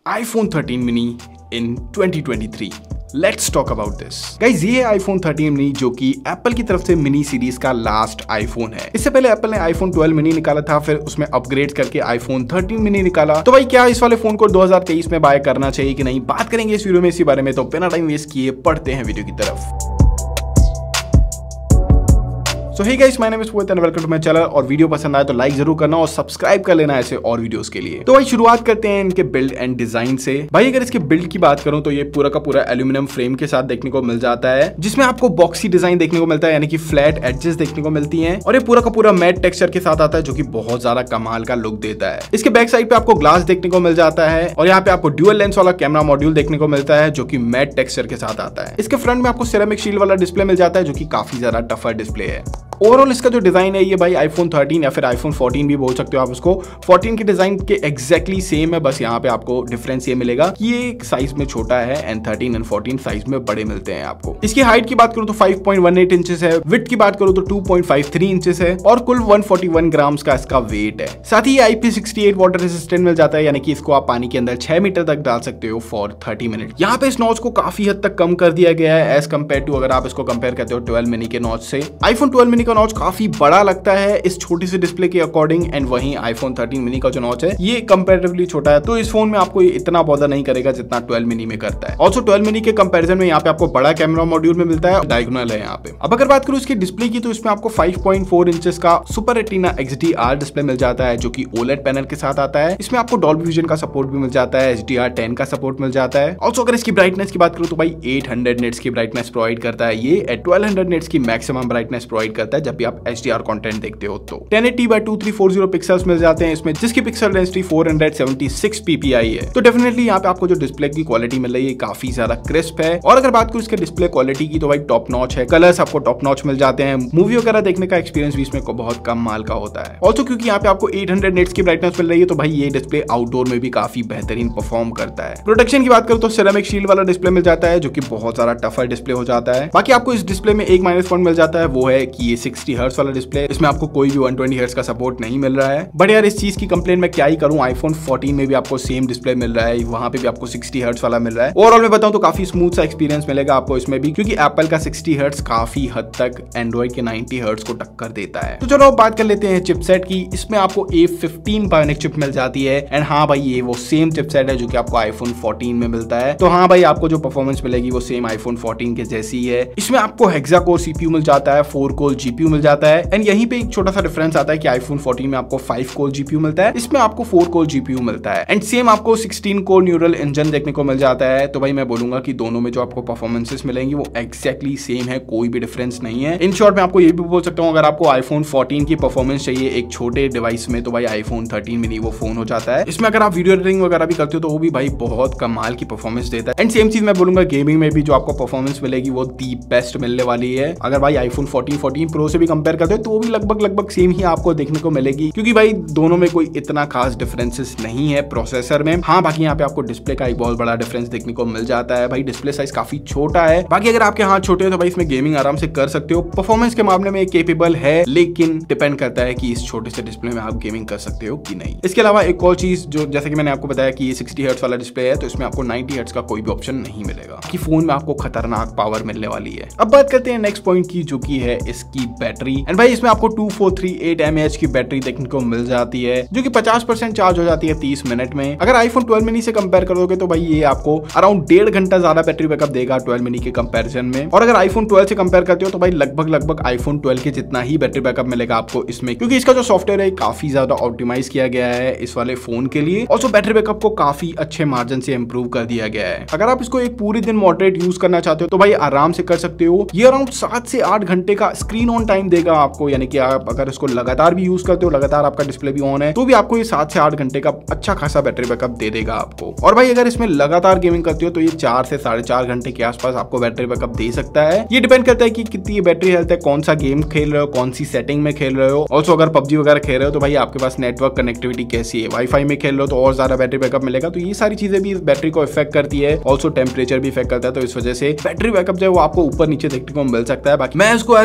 iPhone 13 mini in 2023. Let's talk about this. Guys, ये है iPhone 13 mini जो कि एप्पल की तरफ से मिनी सीरीज का लास्ट आईफोन है। इससे पहले एप्पल ने iPhone 12 mini निकाला था, फिर उसमें अपग्रेड करके iPhone 13 mini निकाला। तो भाई क्या इस वाले फोन को 2023 में बाय करना चाहिए कि नहीं, बात करेंगे इस वीडियो में इसी बारे में। तो बिना टाइम वेस्ट किए पढ़ते हैं वीडियो की तरफ। So hey guys, my name is Puneet and welcome to my channel. और वीडियो पसंद आए तो लाइक जरूर करना और सब्सक्राइब कर लेना ऐसे और वीडियोस के लिए। तो भाई शुरुआत करते हैं इनके बिल्ड एंड डिजाइन से। भाई अगर इसके बिल्ड की बात करूं तो ये पूरा का पूरा एल्यूमिनियम फ्रेम के साथ देखने को मिल जाता है, जिसमें आपको बॉक्सी डिजाइन देखने को मिलता है, यानी कि फ्लैट एडजेस देखने को मिलती हैं। और ये पूरा का पूरा मैट टेक्सचर के साथ आता है जो कि बहुत ज्यादा कमाल का लुक देता है। इसके बैक साइड पे आपको ग्लास देखने को मिल जाता है और यहाँ पे आपको ड्यूअल लेंस वाला कैमरा मॉड्यूल देखने को मिलता है जो कि मैट टेक्सचर के साथ आता है। इसके फ्रंट में आपको सिरेमिक शील्ड वाला डिस्प्ले मिल जाता है जो कि काफी ज्यादा टफर डिस्प्ले है। ओवरऑल इसका जो डिजाइन है ये भाई iPhone 13 या फिर iPhone 14 भी बोल सकते हो आप उसको। 14 के डिजाइन के एग्जैक्टली सेम है, बस यहाँ पे आपको डिफरेंस ये मिलेगा कि ये साइज में छोटा है एंड 13 एंड 14 साइज में बड़े मिलते हैं आपको। इसकी हाइट की बात करूँ तो 5.18 इंचेस है, विड्थ की बात करूँ तो 2.53 इंचेस है और कुल 141 ग्राम्स का इसका वेट है। साथ ही IP68 वाटर रेजिस्टेंट मिल जाता है, यानी कि इसको आप पानी के अंदर 6 मीटर तक डाल सकते हो फॉर 30 मिनट। यहाँ पे इस नॉच को काफी हद तक कम कर दिया गया है एज कम्पेयर टू अगर आप इसको कंपेयर करते हो 12 मिनी के नॉच से। iPhone 12 मिनी का नॉच काफी बड़ा लगता है इस छोटी सी डिस्प्ले के अकॉर्डिंग, एंड वहीं iPhone 13 मिनी का जो नॉच है ये कंपैरेटिवली छोटा है, तो इस फोन में आपको इतना बॉदर नहीं करेगा जितना 12 मिनी में करता है। ऑल्सो 12 मिनी के कंपैरिजन में यहाँ पे आपको बड़ा कैमरा मॉड्यूल में मिलता है, डायगोनल है यहाँ पे। अब अगर बात करूँ इसकी डिस्प्ले की तो इसमें आपको 5.4 इंचेस का सुपर रेटिना XDR डिस्प्ले मिल जाता है जो कि OLED पैनल के साथ आता है। इसमें आपको डॉल्बी विजन का सपोर्ट भी मिल जाता है, HDR10 का सपोर्ट मिल जाता है। ऑल्सो अगर इसकी ब्राइटनेस की बात करूँ तो भाई 800 निट्स की ब्राइटनेस प्रोवाइड करता है, ये 1200 निट्स की मैक्सिमम ब्राइटनेस प्रोवाइड करता है जब भी आप HDR कंटेंट देखते हो। तो 1080x2340 पिक्सल्स मिल जाते हैं इसमें, जिसकी पिक्सल डेंसिटी 476 ppi है। तो डेफिनेटली यहाँ पे आपको जो डिस्प्ले की क्वालिटी मिल रही है काफी ज्यादा क्रिस्प है। और अगर बात करूँ इसके डिस्प्ले क्वालिटी की तो भाई टॉप नॉच है, कलर्स आपको टॉप नॉच मिल जाते हैं, मूवी वगैरह देखने का एक्सपीरियंस भी इसमें बहुत कम माल का होता है। ऑल्सो क्योंकि यहाँ पे आपको 800 निट्स की ब्राइटनेस मिल रही है तो भाई ये डिस्प्ले आउटडोर में भी काफी बेहतरीन परफॉर्म करता है। प्रोटेक्शन की बात करूँ तो सिरेमिक शील्ड वाला डिस्प्ले मिल जाता है जो कि बहुत ज्यादा टफर डिस्प्ले हो जाता है। बाकी आपको इस डिस्प्ले में एक माइनस पॉइंट मिल जाता है, वो है कि ये 60 हर्ट्ज वाला डिस्प्ले, इसमें आपको कोई भी 120 हर्ट्ज का सपोर्ट नहीं मिल रहा है। बट यार इस चीज की कंप्लेन मैं क्या ही करूं, iPhone 14 में भी आपको सेम डिस्प्ले मिल रहा है, वहां पे भी आपको 60 हर्ट्ज वाला मिल रहा है। ओवरऑल मैं बताऊं तो काफी स्मूथ सा एक्सपीरियंस मिलेगा आपको इसमें भी, क्योंकि एप्पल का 60 हर्ट्ज काफी हद तक एंड्रॉइड के 90 हर्ट्ज को टक्कर देता है। तो चलो बात कर लेते हैं चिपसेट की। इसमें आपको A15 बायोनिक चिप मिल जाती है एंड हाँ भाई ये वो सेम चिपसेट है जो कि आपको iPhone 14 में मिलता है। तो हाँ भाई आपको जो परफॉर्मेंस मिलेगी वो सेम iPhone 14 के जैसी है। इसमें आपको हेक्सा कोर CPU मिल जाता है, 4 कोर GPU मिल जाता है एंड यहीं पे एक छोटा सा डिफरेंस आता है कि iPhone 14 में आपको 5 कोर GPU मिलता है, इसमें आपको 4 कोर GPU मिलता है एंड सेम आपको 16 कोर न्यूरल इंजन देखने को मिल जाता है। तो भाई मैं बोलूंगा कि दोनों में जो आपको परफॉर्मेंसेस मिलेंगी वो एक्जैक्टली सेम है, कोई भी डिफरेंस नहीं है। इन शॉर्ट मैं आपको ये भी बोल सकता हूँ अगर आपको iPhone 14 की परफॉर्मेंस चाहिए एक छोटे डिवाइस में तो भाई iPhone 13 मिनी वो फोन हो जाता है। इसमें अगर आप वीडियो एडिटिंग वगैरह भी करते हो तो वो भी भाई बहुत कमाल की परफॉर्मेंस देता है। एंड सेम चीज मैं बोलूंगा गेमिंग में भी जो आपको परफॉर्मेंस मिलेगी वो दी बेस्ट मिलने वाली है। अगर भाई iPhone 14 Pro से भी कंपेयर करते हो तो वो भी लगभग सेम ही आपको देखने को मिलेगी, क्योंकि भाई दोनों में कोई इतना खास डिफरेंसेस नहीं है प्रोसेसर में। हाँ बाकी यहाँ पे आपको डिस्प्ले का एक बहुत बड़ा डिफरेंस देखने को मिल जाता है, भाई डिस्प्ले साइज काफी छोटा है। बाकी अगर आपके हाथ छोटे हो तो भाई इसमें गेमिंग आराम से कर सकते हो। परफॉर्मेंस के मामले में केपेबल है, लेकिन डिपेंड करता है कि इस छोटे से डिस्प्ले में आप गेमिंग कर सकते हो कि नहीं। इसके अलावा एक और चीज जो जैसे कि मैंने आपको बताया कि ये 60 हर्ट्ज वाला डिस्प्ले है तो इसमें आपको 90 हर्ट्ज का कोई भी ऑप्शन नहीं मिलेगा, कि फोन में आपको खतरनाक पावर मिलने वाली है। अब बात करते हैं नेक्स्ट पॉइंट की जो की है इसकी बैटरी। एंड भाई इसमें आपको 2438 mAh की बैटरी देखने को मिल जाती है जो कि 50% चार्ज हो जाती है 30 मिनट में। अगर iPhone 12 मिनी से कंपेयर करोगे तो भाई ये आपको अराउंड 1.5 घंटा ज्यादा बैटरी बैकअप देगा 12 मिनी के कंपैरिजन में। और अगर iPhone 12 से कंपेयर करते हो तो भाई लगभग iPhone 12 के जितना ही बैटरी बैकअप मिलेगा आपको इसमें, क्योंकि इसका जो सॉफ्टवेयर है काफी ज्यादा ऑप्टिमाइज किया गया है इस वाले फोन के लिए। ऑल्सो बैटरी बैकअप को काफी अच्छे मार्जिन से इंप्रूव कर दिया गया है। अगर आप इसको एक पूरे दिन मॉडरेट यूज करना चाहते हो तो भाई आराम से कर सकते हो। ये अराउंड 7 से 8 घंटे का स्क्रीन ऑन टाइम देगा आपको, यानी कि आप अगर इसको लगातार भी यूज करते हो, लगातार आपका डिस्प्ले भी ऑन है तो भी आपको ये 7 से 8 घंटे का अच्छा खासा बैटरी बैकअप दे देगा आपको। और भाई अगर इसमें लगातार गेमिंग करते हो तो ये 4 से 4.5 घंटे के आसपास आपको बैटरी बैकअप दे सकता है। ये डिपेंड करता है कि कितनी बैटरी हेल्थ है, कौन सा गेम खेल रहे हो, कौन सी सेटिंग में खेल रहे हो। ऑल्सो अगर PUBG वगैरह खेल रहे हो तो भाई आपके पास नेटवर्क कनेक्टिविटी कैसी है, वाईफाई में खेल रहे हो तो और ज्यादा बैटरी बैकअप मिलेगा। तो ये सारी चीजें भी इस बैटरी को इफेक्ट करती है। ऑल्सो टेम्परेचर भी इफेक्ट करता है, तो इस वजह से बैटरी बैकअप जो है वो आपको ऊपर नीचे देखने को मिल सकता है। बाकी मैं इसको as a secondary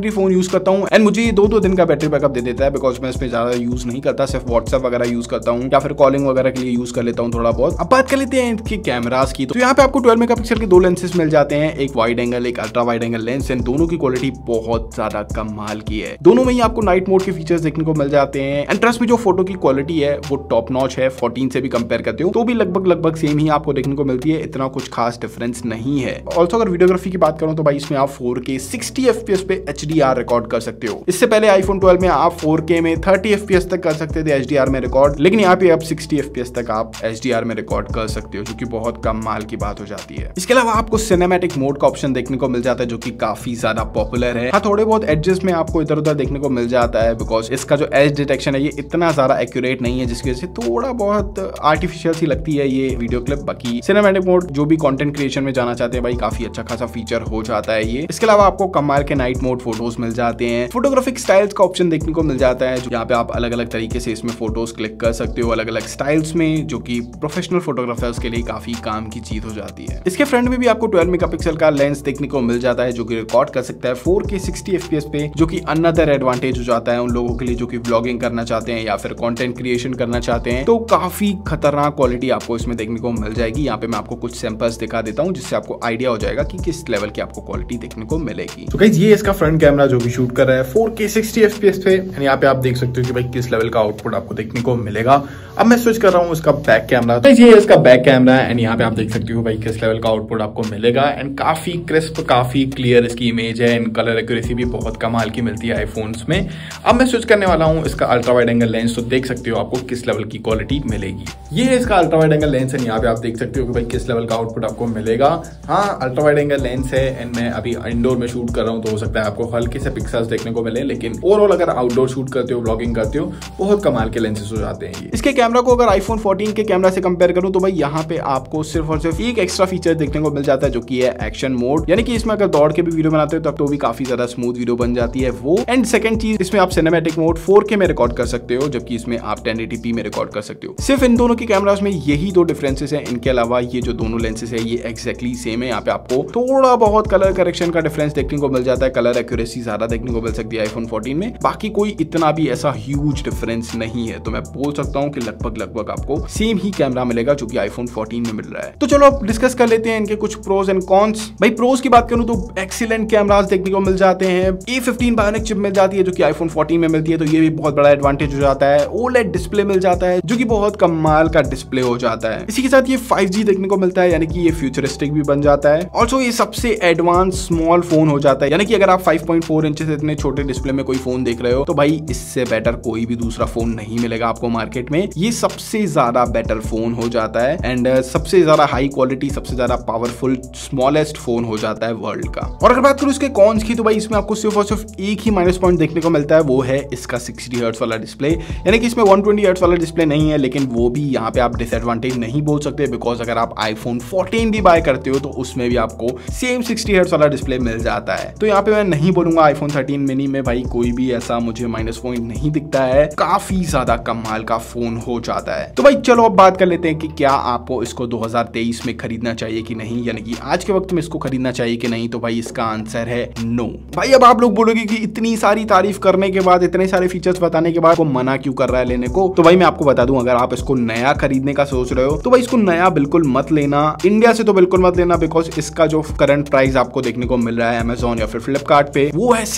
battery phone use करता हूँ एंड मुझे ये 2-2 दिन का बैटरी बैकअप दे देता है, बिकॉज मैं इसमें ज्यादा यूज नहीं करता, सिर्फ व्हाट्सएप वगैरह यूज करता हूँ या फिर कॉलिंग वगैरह के लिए यूज कर लेता हूँ थोड़ा बहुत। अब बात कर लेते हैं इनके कैमरास की। तो यहाँ पे आपको 12 मेगापिक्सल के 2 लेंसेज मिल जाते हैं, एक वाइड एंगल एक ultra wide angle lens, and दोनों की क्वालिटी बहुत ज्यादा कमाल की है। दोनों में ही आपको नाइट मोड के फीचर्स देखने को मिल जाते हैं एंड ट्रस्ट में जो फोटो की क्वालिटी है वो टॉप नॉच है। 14 से भी कंपेयर करते हो तो भी लगभग सेम ही आपको देखने को मिलती है, इतना कुछ खास डिफरेंस नहीं है। ऑल्सो अगर वीडियोग्राफी की बात करूं तो भाई इसमें आप 4K 60 FPS पे HDR रिकॉर्ड कर सकते हो। इससे पहले आईफोन 12 में आप 4K में 30 FPS तक कर सकते थे HDR में रिकॉर्ड, लेकिन यहाँ पे अब 60 FPS तक आप HDR में रिकॉर्ड कर सकते हो, जो कि बहुत कमाल की बात हो जाती है। इसके अलावा आपको सिनेमैटिक मोड का ऑप्शन देखने को मिल जाता है, जो कि काफी ज्यादा पॉपुलर है। हाँ, थोड़े बहुत एडजस्ट में आपको इधर उधर देखने को मिल जाता है, बिकॉज इसका जो एज डिटेक्शन है ये इतना ज्यादा एक्यूरेट नहीं है, जिसकी वजह से थोड़ा बहुत आर्टिफिशियल सी लगती है ये वीडियो क्लिप। बाकी सिनेमैटिक मोड जो भी कंटेंट क्रिएशन में जाना चाहते हैं भाई, काफी अच्छा खासा फीचर हो जाता है ये। इसके अलावा आपको कमाल के नाइट मोड फोटोज मिल जाते हैं। फोटोग्राफिक स्टाइल्स का ऑप्शन देखने को मिल जाता है, यहाँ पे आप अलग अलग तरीके से इसमें फोटोज क्लिक कर सकते हो अलग अलग स्टाइल्स में, जो कि प्रोफेशनल फोटोग्राफर्स के लिए काफी काम की चीज हो जाती है। इसके फ्रंट में भी आपको 12 मेगापिक्सल का लेंस देखने को मिल जाता है, जो कि रिकॉर्ड कर सकता है 4K 60 FPS पे, जो कि अनदर एडवांटेज हो जाता है उन लोगों के लिए जो कि व्लॉगिंग करना चाहते हैं या फिर कंटेंट क्रिएशन करना चाहते हैं। तो काफी खतरनाक क्वालिटी आपको इसमें देखने को मिल जाएगी। यहाँ पे मैं आपको कुछ सैंपल्स दिखा देता हूँ, जिससे आपको आइडिया हो जाएगा कि किस लेवल की आपको क्वालिटी देखने को मिलेगी। तो गाइस ये इसका फ्रंट कैमरा जो भी शूट कर रहा है 4K 60 FPS पे, यहाँ पे आप देख सकते हो कि भाई किस लेवल का आउटपुट आपको देखने को मिलेगा। अब मैं स्विच कर रहा हूँ इसका बैक कैमरा। तो ये इसका बैक कैमरा है एंड यहाँ पे आप देख सकते हो भाई किस लेवल का आउटपुट आपको मिलेगा एंड काफी क्रिस्प काफी क्लियर इसकी इमेज है एंड कलर एक्यूरेसी भी बहुत कमाल की मिलती है आईफोन्स में। अब मैं स्विच करने वाला हूँ इसका अल्ट्रा वाइड एंगल लेंस, तो देख सकते हो आपको किस लेवल की क्वालिटी मिलेगी। ये है इसका ultra wide angle lens and यहाँ पे आप देख सकते हो कि भाई किस लेवल का आउटपुट आपको मिलेगा। हाँ, अल्ट्रा वाइड एंगल लेंस है एंड मैं अभी इंडोर में शूट कर रहा हूँ, तो हो सकता है आपको हल्के से पिक्सल्स देखने को मिले, लेकिन ओवरऑल अगर आउटडोर शूट करते हो व्लॉगिंग करते हो बहुत कमाल के लेंसेज हो जाते हैं ये। इसके कैमरा को अगर आईफोन 14 के कैमरा से कंपेयर करूं तो भाई यहाँ पे आपको सिर्फ और सिर्फ एक एक्स्ट्रा फीचर देखने को मिल जाता है, जो कि है एक्शन मोड, यानी कि इसमें अगर दौड़ के भी वीडियो बनाते हो तब तो भी काफी ज्यादा स्मूथ वीडियो बन जाती है वो। एंड सेकंड चीज, इसमें आप सिनेमैटिक मोड 4K में रिकॉर्ड कर सकते हो, जबकि इसमें आप 1080p में रिकॉर्ड कर सकते हो। सिर्फ इन दोनों के कैमरास में यही दो डिफरेंसेस हैं, इनके अलावा ये जो दोनों लेंसेज है ये एक्जैक्टली सेम है। यहाँ पे आपको थोड़ा बहुत कलर करेक्शन का डिफरेंस देखने को मिल जाता है, कलर एक्यूरेसी ज्यादा देखने को मिल सकती है आईफोन 14 में, बाकी कोई इतना भी ऐसा ह्यूज डिफरेंस नहीं है। तो मैं बोल सकता हूँ कि लगभग आपको सेम ही कैमरा मिलेगा जो कि आईफोन 14 में मिल रहा है। तो चलो अब डिस्कस कर लेते हैं इनके कुछ प्रोज एंड कॉन्स। भाई प्रोज की बात करूं तो एक्सीलेंट कैमरास देखने को मिल जाते हैं, A15 बायोनिक चिप मिल जाती है जो कि आईफोन 14 में मिलती है, तो ये भी बहुत बड़ा एडवांटेज हो जाता है। OLED डिस्प्ले मिल जाता है जो कि बहुत कमाल का डिस्प्ले हो जाता है। इसी के साथ ये 5G देखने को मिलता है, यानी कि ये फ्यूचरिस्टिक भी बन जाता है। ऑल्सो ये सबसे एडवांस स्मॉल फोन हो जाता है, यानी कि अगर आप 5.4 इंच से इतने छोटे डिस्प्ले में कोई फोन देख रहे हो तो भाई इससे बेटर कोई भी दूसरा फोन नहीं मिलेगा आपको मार्केट में। ये सबसे ज्यादा बेटर फोन हो जाता है एंड सबसे ज्यादा हाई क्वालिटी सबसे ज्यादा पावरफुल स्मॉलेस्ट फोन हो जाता है वर्ल्ड का। और अगर बात करूं इसके कॉन्स की तो भाई इसमें आपको सिर्फ और सिर्फ एक ही माइनस पॉइंट देखने को मिलता है, वो है इसका 60 हर्ट्ज वाला डिस्प्ले, यानी कि इसमें 120 हर्ट्ज वाला डिस्प्ले नहीं है, लेकिन वो भी यहाँ पे आप डिसएडवांटेज नहीं बोल सकते, बिकॉज अगर आप आईफोन 14 भी बाय करते हो तो उसमें भी आपको सेम 60 हर्ट्ज वाला डिस्प्ले मिल जाता है। तो यहाँ पे मैं नहीं बोलूंगा आईफोन 13 मिनी में भाई कोई भी ऐसा मुझे माइनस पॉइंट नहीं दिखता है, काफी ज्यादा कमाल का फोन हो जाता है। तो भाई चलो अब बात कर लेते हैं कि क्या आपको इसको 2023 में खरीदना चाहिए कि नहीं, यानी कि आज के वक्त में इसको खरीदना चाहिए कि नहीं। तो भाई इसका आंसर है नो। भाई अब आप लोग बोलोगे कि इतनी सारी तारीफ करने के बाद इतने सारे फीचर्स बताने के बाद वो मना क्यों कर रहा है लेने को। तो भाई मैं आपको बता दूं, अगर आप इसको नया खरीदने का सोच रहे हो तो भाई इसको नया बिल्कुल मत लेना, इंडिया से तो बिल्कुल मत लेना, बिकॉज इसका जो करंट प्राइस आपको देखने को मिल रहा है अमेजोन या फिर फ्लिपकार्ट पे वो है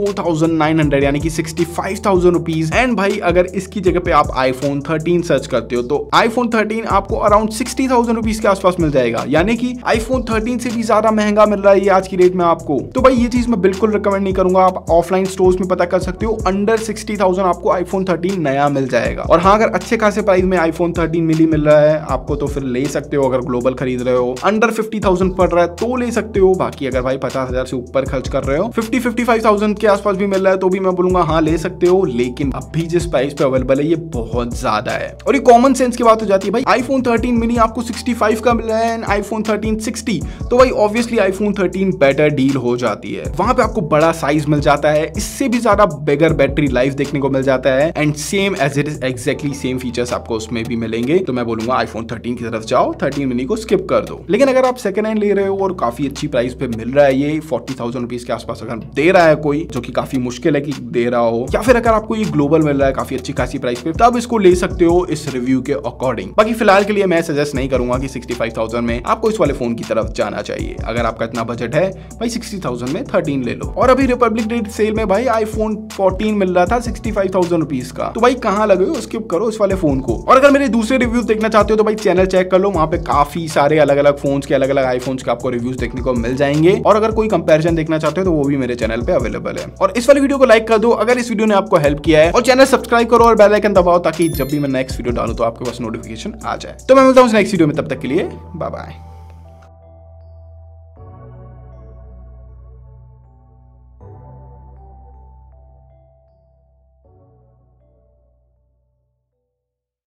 64,900 यानी कि 65,000 रुपीज। एंड भाई अगर इसकी जगह पे आप आईफोन 13 सर्च करते हो तो आईफोन 13 आपको अराउंड 60,000 रुपीज के आसपास मिल जाएगा, यानी कि आईफोन 13 से भी ज्यादा महंगा मिल रहा है ये आज की रेट में आपको। तो भाई ये चीज मैं बिल्कुल रिकमेंड नहीं करूंगा, आप ऑफलाइन स्टोर्स में पता कर सकते हो, अंडर 60,000 आपको आईफोन 13 नया मिल जाएगा। और हाँ, अगर अच्छे खासे प्राइस में आईफोन 13 मिल रहा है आपको तो फिर ले सकते हो, अगर ग्लोबल खरीद रहे हो। अंडर 50,000 पड़ रहा है तो ले सकते हो, बाकी अगर भाई 50,000 से ऊपर खर्च कर रहे हो 50-55,000 के आसपास भी मिल रहा है तो भी मैं बोलूंगा हाँ ले सकते हो, लेकिन अभी जिस प्राइस पे अवेलेबल है ये बहुत ज्यादा है। और ये कॉमन सेंस की बात हो जाती है, भाई आईफोन 13 मिनी आपको 65 का मिल रहा है एंड आईफोन 13 60, तो भाई ऑब्वियसली आईफोन 13 बेटर डील हो जाती है। वहां पे आपको बड़ा साइज मिल जाता है, इससे भी ज्यादा बिगर बैटरी लाइफ देखने को मिल जाता है and same as it is exactly same features आपको उसमें भी मिलेंगे। तो मैं बोलूंगा आईफोन 13 की तरफ जाओ, 13 मिनी को स्किप कर दो। लेकिन अगर आप सेकंड हैंड ले रहे हो और काफी अच्छी प्राइस पे मिल रहा है ये 40,000 रुपीज के आसपास अगर दे रहा है कोई, जो कि काफी मुश्किल है कि दे रहा हो, या फिर अगर आपको ये ग्लोबल मिल रहा है काफी अच्छी खासी प्राइस पे, तब इसको ले सकते हो इस रिव्यू के अकॉर्डिंग। बाकी फिलहाल के लिए मैं सजेस्ट नहीं करूंगा कि 65,000 में आपको इस वाले फोन की तरफ जाना चाहिए। अगर आपका इतना बजट है भाई 60,000 में 13 ले लो। और अभी रिपब्लिक डे सेल में भाई आईफोन 14 मिल रहा था 65,000 रुपीज का, तो भाई कहां लगे हो, स्किप करो इस वाले फोन को। और अगर मेरे दूसरे रिव्यूज देखना चाहते हो तो भाई चैनल चेक कर लो, वहां पे काफी सारे अलग अलग फोन्स के, अलग अलग आईफोन्स के आपको रिव्यूज देखने को मिल जाएंगे। और अगर कोई कंपैरिजन देखना चाहते हो तो वो भी मेरे चैनल पे अवेलेबल है। और इस वाली वीडियो को लाइक कर दो अगर इस वीडियो ने आपको हेल्प किया है, और चैनल सब्सक्राइब करो और बेल आइकन दबाओ ताकि जब भी मैं नेक्स्ट वीडियो डालूं तो आपके पास नोटिफिकेशन आ जाए। तो मैं मिलता हूं नेक्स्ट वीडियो में, तब तक के लिए बाय बाय।